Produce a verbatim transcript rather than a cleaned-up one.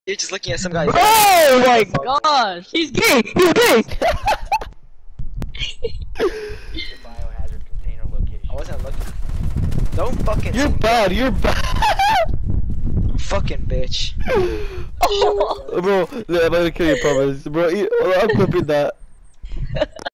You're just looking at some guy. Oh my gosh, he's gay. He's gay. Biohazard container location. I wasn't looking. Don't fucking. You're bad. You're bad. Fucking bitch. Bro, I'm gonna kill you, promise. Bro, I'm clipping that.